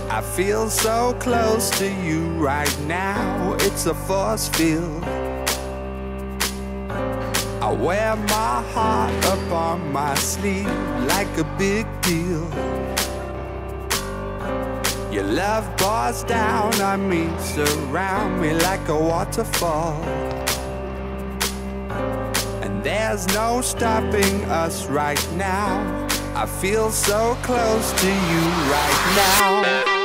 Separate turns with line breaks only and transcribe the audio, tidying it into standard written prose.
I feel so close to you right now. It's a force field. I wear my heart up on my sleeve like a big deal. Your love pours down on me, surround me like a waterfall. And there's no stopping us right now. I feel so close to you right now.